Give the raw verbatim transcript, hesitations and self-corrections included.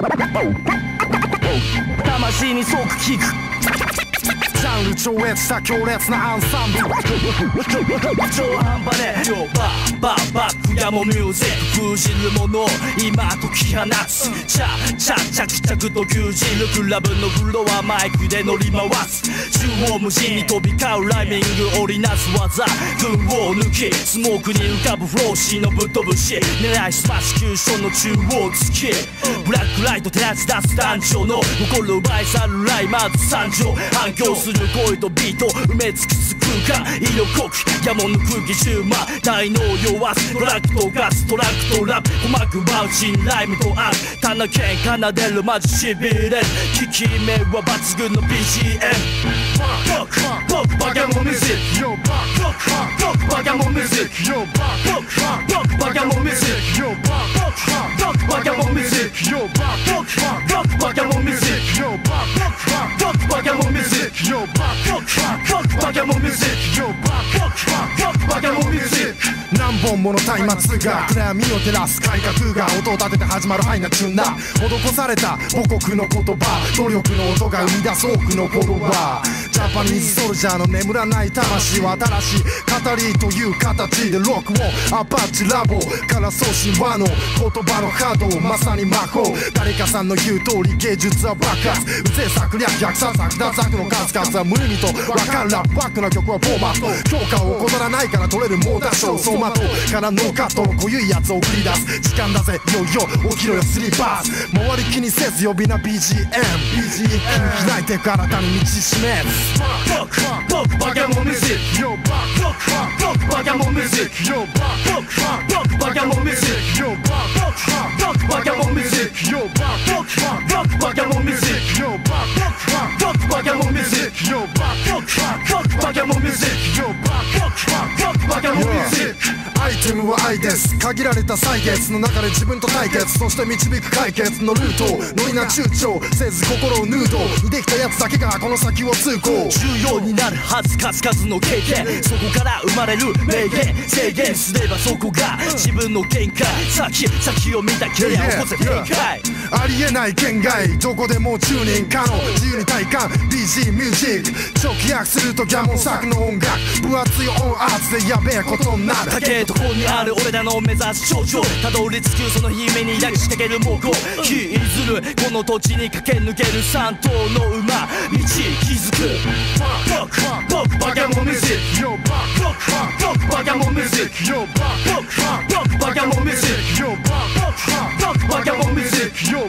魂に即聞くジャンル超越した強烈なアンサンブル超半端ねえよバーバーバックやもミュージック封じるものを今解き放つチャチャ着々と牛耳るクラブのフロアマイクで乗り回す縦横無尽に飛び交うライミング織りなす技群を抜きスモークに浮かぶフローシーのぶっ飛ぶし狙いスマッシュキューションの中央突きブラックライト照らし出す誕生の心奪い去るライマーズ参上反響する声とビート埋め尽くす空間色濃くやも抜く技術魔大脳弱すトラックとガストラックとラップ鼓膜バウチンライムとアップ棚剣奏でるマジしびれる効き目は抜群の ビージーエム ロックロックバカモンミュージックロックロックバカモンミュージックロックロックバカモンミュージックロックロックバカモンミュージックロックロックバカモンミュージックロックロックバカモンミュージックロックロックバカモンミュージックロックロックバカモンミュージック何本もの松明が暗闇を照らす改革が音を立てて始まるハイなチュンだ施された母国の言葉努力の音が生み出す多くのフォロワージャパニーズソルジャーの眠らない魂は新しい語りという形でロックをアパッチラボから送信和の言葉の波動まさに魔法誰かさんの言う通り芸術は爆発うぜ策略逆さ策脱策の数々は無意味と分かるラップバックな曲はフォーマット評価を怠らないから取れるモーターショー走馬灯からノーカットの濃ゆいやつを送り出す時間だぜよいよ起きろよスリーパース周り気にせず呼びな ビージーエム ビージーエム 開いてく新たに道示すロックロックバカモンミュージックロックロックバカモンミュージックロックロックバカモンミュージックロックロックバカモンミュージックロックロックバカモンミュージックロックロックバカモンミュージックロックロックバカモンミュージックロックロックバカモンミュージックアイテムは愛です限られた歳月の中で自分と対決そして導く解決のルートノリな躊躇せず心をヌードにできたやつだけがこの先を通行重要になるはず数々の経験そこから生まれる名言制限すればそこが自分の限界先先を見た経験を起こせ限界ありえない圏外どこでもチューニング可能自由に体感 ビージー ミュージック直訳するとギャモン作の音楽分厚い音圧でやべえことになる高えとこにある俺らの目指す頂上たどり着くその夢に抱きしかける猛攻引きずるこの土地に駆け抜ける三頭の馬道築くロックロックバカモンミュージックロックロックバカモンミュージックロックロックバカモンミュージックロックロックバカモンミュージック